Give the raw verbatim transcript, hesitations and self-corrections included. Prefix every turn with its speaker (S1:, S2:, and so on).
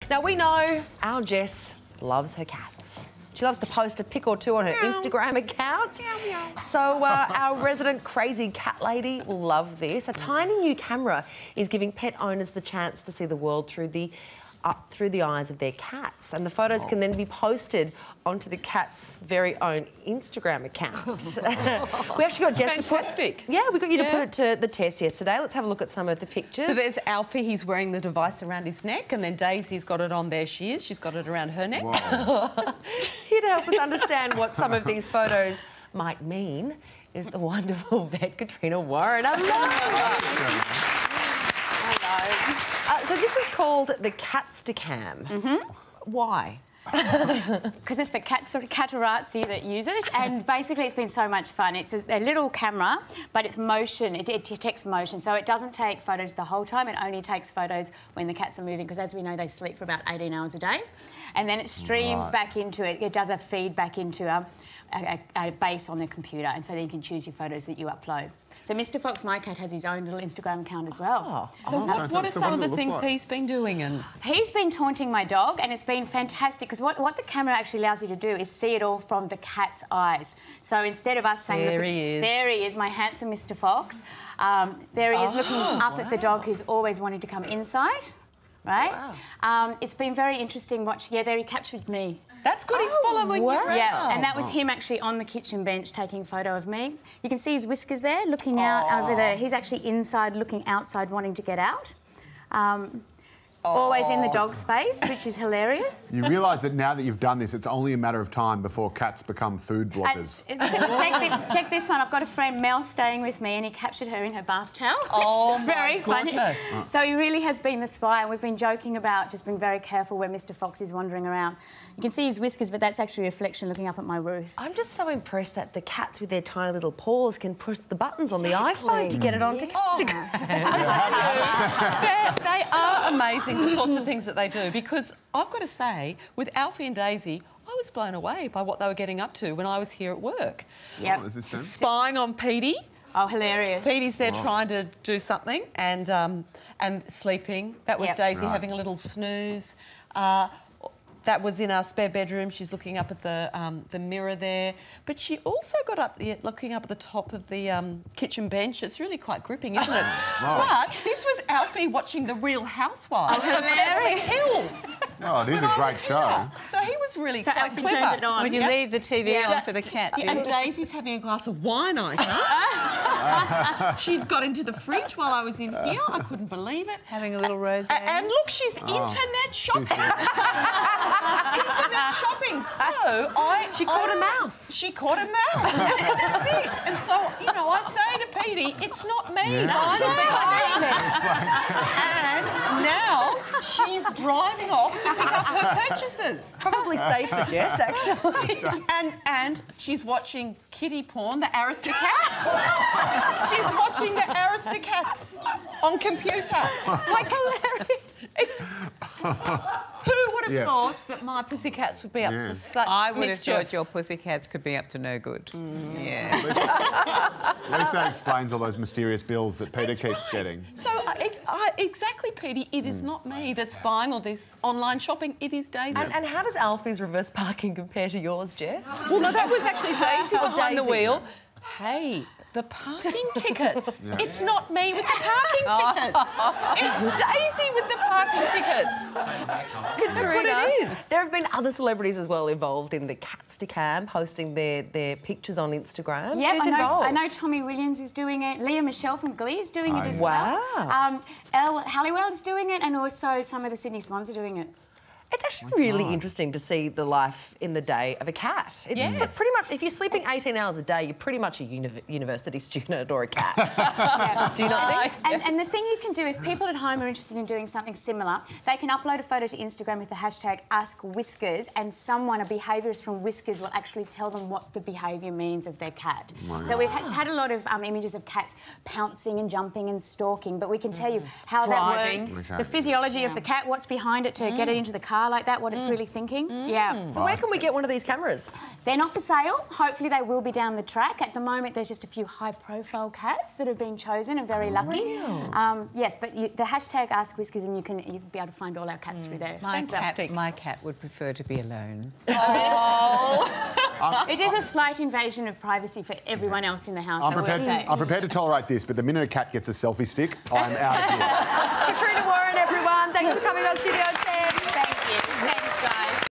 S1: Now, we know our Jess loves her cats. She loves to post a pic or two on her meow. Instagram account. Meow, meow. So uh, our resident crazy cat lady will love this. A tiny new camera is giving pet owners the chance to see the world through the uh, through the eyes of their cats, and the photos oh. can then be posted onto the cat's very own Instagram account. We actually got Jess
S2: Fantastic.
S1: to put... Yeah, we got you yeah. to put it to the test yesterday. Let's have a look at some of the pictures.
S2: So there's Alfie, he's wearing the device around his neck, and then Daisy's got it on. There she is, she's got it around her neck.
S1: Here to help us understand what some of these photos might mean is the wonderful vet Katrina Warren. Hello. Hello. Uh, so this is called the Catstacam.
S3: Mm-hmm.
S1: Why?
S3: Because it's the cat, sort of Catarazzi that use it, and basically it's been so much fun. It's a, a little camera, but it's motion. It, it detects motion, so it doesn't take photos the whole time. It only takes photos when the cats are moving, because as we know, they sleep for about eighteen hours a day, and then it streams right. back into it. It does a feed back into a, a, a base on the computer, and so then you can choose your photos that you upload. So Mister Fox, my cat, has his own little Instagram account as well.
S2: Oh. So oh. what, what are
S4: so
S2: some
S4: what
S2: of the things
S4: like?
S2: he's been doing? And
S3: He's been taunting my dog, and it's been fantastic, because what, what the camera actually allows you to do is see it all from the cat's eyes. So instead of us saying...
S2: There
S3: look,
S2: he is.
S3: There he is, my handsome Mister Fox. Um, there he is
S2: oh,
S3: looking up
S2: wow.
S3: at the dog who's always wanting to come inside, right?
S1: Wow.
S3: Um, it's been very interesting watching... Yeah, there he captured me.
S2: That's good, he's
S1: oh,
S2: following
S1: wow.
S2: you around.
S3: Yeah, and that was him actually on the kitchen bench taking a photo of me. You can see his whiskers there, looking out oh. over the... He's actually inside, looking outside, wanting to get out. Um, oh. Always in the dog's face, which is hilarious.
S4: You realise that now that you've done this, it's only a matter of time before cats become food bloggers.
S3: And, check, this, check this one. I've got a friend, Mel, staying with me, and he captured her in her bath towel, which
S2: oh
S3: is very funny.
S2: Goodness.
S3: So he really has been the spy, and we've been joking about just being very careful where Mister Fox is wandering around. You can see his whiskers, but that's actually a reflection looking up at my roof.
S1: I'm just so impressed that the cats with their tiny little paws can push the buttons exactly. on the iPhone to get it onto
S3: oh.
S1: Instagram.
S2: They are amazing, the sorts of things that they do, because I've got to say, with Alfie and Daisy, I was blown away by what they were getting up to when I was here at work.
S3: Yep.
S4: Oh, is this done?
S2: Spying on Petey.
S3: Oh, hilarious.
S2: Petey's there
S4: oh.
S2: trying to do something and um, and sleeping. That was
S3: yep.
S2: Daisy
S4: right.
S2: having a little snooze. Uh, that was in our spare bedroom. She's looking up at the um, the mirror there. But she also got up yeah, looking up at the top of the um, kitchen bench. It's really quite gripping, isn't it?
S4: Right.
S2: But this was Alfie watching The Real Housewives
S3: Oh,
S2: of Beverly
S3: hilarious.
S2: Hills.
S4: Oh, it is
S2: When
S4: a
S2: I
S4: great
S2: was
S4: show.
S2: here. So he was really
S3: So
S2: quite
S3: Alfie
S2: clever.
S3: turned it on.
S5: When you
S2: Yep.
S5: leave the T V
S2: Yeah.
S5: on for the cat.
S2: Yeah, and Daisy's having a glass of wine, Ita. She'd got into the fridge while I was in here. I couldn't believe it.
S5: Having a little rose.
S2: A- and look, she's
S4: Oh.
S2: internet shopping. internet shopping. So I...
S1: She caught
S2: I,
S1: a mouse.
S2: She caught a mouse. That's it. And so, you know, I say to Petey, it's not me.
S4: Yeah.
S2: I'm
S4: It's
S2: behind it. And now she's driving off to pick up her purchases.
S1: Probably safe for Jess, actually.
S4: Right.
S2: And and she's watching kitty porn, the Aristocats. She's watching the Aristocats on computer. Like, hilarious. It's... Who would have
S4: Yeah.
S2: thought that my pussycats would be up
S4: Yeah.
S2: to such
S5: I would
S2: mischief?
S5: have thought your pussycats could be up to no good. Mm. Yeah.
S4: At least, at least that explains all those mysterious bills that Peter
S2: That's
S4: keeps
S2: right.
S4: getting.
S2: So, uh, it's, uh, exactly, Petey, it is not me that's buying all this online shopping, it is Daisy.
S1: And, and how does Alfie's reverse parking compare to yours, Jess?
S2: Well, no, that was actually Daisy
S1: Oh,
S2: behind the
S1: Daisy.
S2: wheel. Hey, the parking tickets. Yeah. It's not me with the parking tickets. It's Daisy with the parking tickets. That's what it is.
S1: There have been other celebrities as well involved in the Catstacam, posting their, their pictures on Instagram.
S3: Yep,
S1: Who's
S3: I know,
S1: involved?
S3: I know Tommy Williams is doing it. Leah Michelle from Glee is doing it as
S1: Wow.
S3: well. Um, Elle Halliwell is doing it, and also some of the Sydney Swans are doing it.
S1: It's actually really interesting to see the life in the day of a cat. It's
S2: Yes.
S1: so pretty much, if you're sleeping eighteen hours a day, you're pretty much a uni university student or a cat.
S3: Yeah.
S1: Do you not think?
S3: And, and the thing you can do, if people at home are interested in doing something similar, they can upload a photo to Instagram with the hashtag AskWhiskers, and someone, a behaviourist from Whiskers, will actually tell them what the behaviour means of their cat.
S4: Wow.
S3: So we've had, had a lot of um, images of cats pouncing and jumping and stalking, but we can tell you how
S2: Driving.
S3: that works,
S4: Okay.
S3: the physiology
S2: Yeah.
S3: of the cat, what's behind it to get it into the car. car like that, what it's really thinking. Yeah.
S1: So where can we get one of these cameras?
S3: They're not for sale. Hopefully they will be down the track. At the moment, there's just a few high-profile cats that have been chosen and very lucky. Um, yes, but you, the hashtag Ask Whiskers, and you can you'll be able to find all our cats through there.
S5: My cat, my cat would prefer to be alone.
S3: It is a slight invasion of privacy for everyone else in the house,
S4: I'm
S3: I will
S4: prepared,
S3: say.
S4: I'm prepared to tolerate this, but the minute a cat gets a selfie stick, I'm out of here.
S1: Katrina Warren, everyone. Thanks for coming on Studio